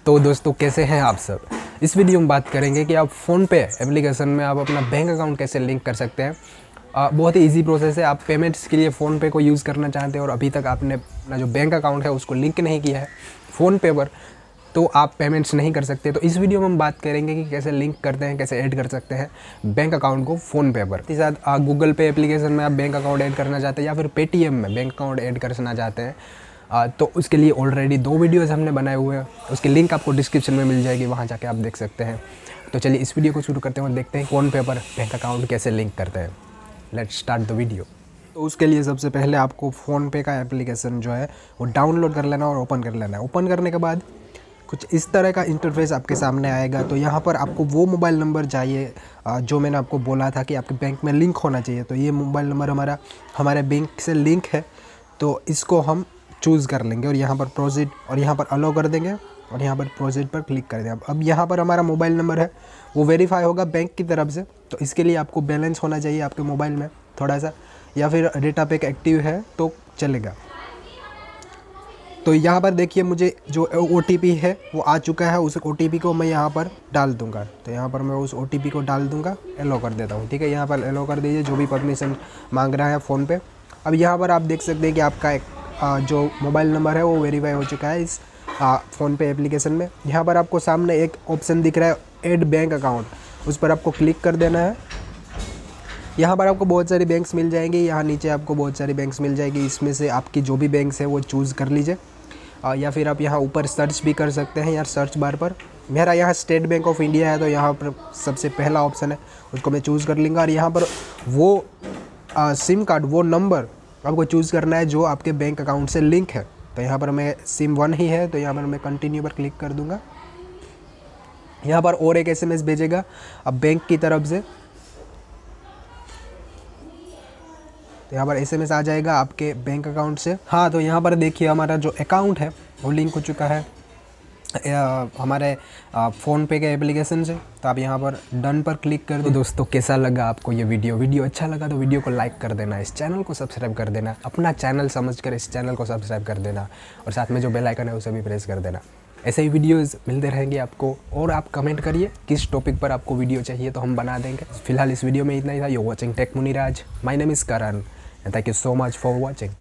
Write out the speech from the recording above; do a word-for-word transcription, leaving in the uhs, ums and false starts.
तो दोस्तों कैसे हैं आप सब। इस वीडियो में बात करेंगे कि आप फ़ोनपे एप्लीकेशन में आप अपना बैंक अकाउंट कैसे लिंक कर सकते हैं। आ, बहुत ही इजी प्रोसेस है। आप पेमेंट्स के लिए फ़ोनपे को यूज़ करना चाहते हैं और अभी तक आपने अपना जो बैंक अकाउंट है उसको लिंक नहीं किया है फ़ोनपे पर, तो आप पेमेंट्स नहीं कर सकते। तो इस वीडियो में हम बात करेंगे कि कैसे लिंक करते हैं, कैसे ऐड कर सकते हैं बैंक अकाउंट को फ़ोनपे पर। इसके साथ गूगल पे एप्लीकेशन में आप बैंक अकाउंट ऐड करना चाहते हैं या फिर पेटीएम में बैंक अकाउंट ऐड करना चाहते हैं, आ, तो उसके लिए ऑलरेडी दो वीडियोज़ हमने बनाए हुए हैं। उसकी लिंक आपको डिस्क्रिप्शन में मिल जाएगी, वहाँ जाके आप देख सकते हैं। तो चलिए इस वीडियो को शुरू करते हैं और देखते हैं फ़ोनपे पर बैंक अकाउंट कैसे लिंक करते हैं। Let's start the video. तो उसके लिए सबसे पहले आपको फ़ोनपे का एप्लीकेशन जो है वो डाउनलोड कर लेना और ओपन कर लेना है। ओपन करने के बाद कुछ इस तरह का इंटरफेस आपके सामने आएगा। तो यहाँ पर आपको वो मोबाइल नंबर चाहिए जो मैंने आपको बोला था कि आपके बैंक में लिंक होना चाहिए। तो ये मोबाइल नंबर हमारा हमारे बैंक से लिंक है, तो इसको हम चूज़ कर लेंगे और यहाँ पर प्रोसीड और यहाँ पर अलो कर देंगे और यहाँ पर प्रोसीड पर क्लिक कर देंगे। अब यहाँ पर हमारा मोबाइल नंबर है वो वेरीफाई होगा बैंक की तरफ से। तो इसके लिए आपको बैलेंस होना चाहिए आपके मोबाइल में थोड़ा सा, या फिर डेटा पैक एक्टिव है तो चलेगा। तो यहाँ पर देखिए मुझे जो ओ टी पी है वो आ चुका है, उस ओ टी पी को मैं यहाँ पर डाल दूँगा। तो यहाँ पर मैं उस ओ टी पी को डाल दूँगा, एलो कर देता हूँ। ठीक है, यहाँ पर एलो कर दीजिए जो भी परमिशन मांग रहा है फ़ोन पे। अब यहाँ पर आप देख सकते हैं कि आपका एक आ, जो मोबाइल नंबर है वो वेरीफाई हो चुका है इस फ़ोनपे एप्लीकेशन में। यहाँ पर आपको सामने एक ऑप्शन दिख रहा है ऐड बैंक अकाउंट, उस पर आपको क्लिक कर देना है। यहाँ पर आपको बहुत सारी बैंक्स मिल जाएंगी, यहाँ नीचे आपको बहुत सारी बैंक्स मिल जाएगी। इसमें से आपकी जो भी बैंक्स है वो चूज़ कर लीजिए, या फिर आप यहाँ ऊपर सर्च भी कर सकते हैं यार सर्च बार पर। मेरा यहाँ स्टेट बैंक ऑफ इंडिया है तो यहाँ पर सबसे पहला ऑप्शन है, उसको मैं चूज़ कर लूँगा। और यहाँ पर वो आ, सिम कार्ड, वो नंबर आपको चूज़ करना है जो आपके बैंक अकाउंट से लिंक है। तो यहाँ पर मैं सिम वन ही है तो यहाँ पर मैं कंटिन्यू पर क्लिक कर दूँगा। यहाँ पर और एक एसएमएस भेजेगा अब बैंक की तरफ से। तो यहाँ पर एसएमएस आ जाएगा आपके बैंक अकाउंट से। हाँ, तो यहाँ पर देखिए हमारा जो अकाउंट है वो लिंक हो चुका है हमारे फ़ोनपे के एप्लीकेशन से। तो आप यहाँ पर डन पर क्लिक कर दो। दोस्तों कैसा लगा आपको ये वीडियो वीडियो अच्छा लगा तो वीडियो को लाइक कर देना, इस चैनल को सब्सक्राइब कर देना, अपना चैनल समझकर इस चैनल को सब्सक्राइब कर देना और साथ में जो बेल आइकन है उसे भी प्रेस कर देना। ऐसे ही वीडियोज़ मिलते रहेंगे आपको। और आप कमेंट करिए किस टॉपिक पर आपको वीडियो चाहिए तो हम बना देंगे। फिलहाल इस वीडियो में इतना ही था। You watching tech Muniraj, my name is Karan, thank you so much for watching.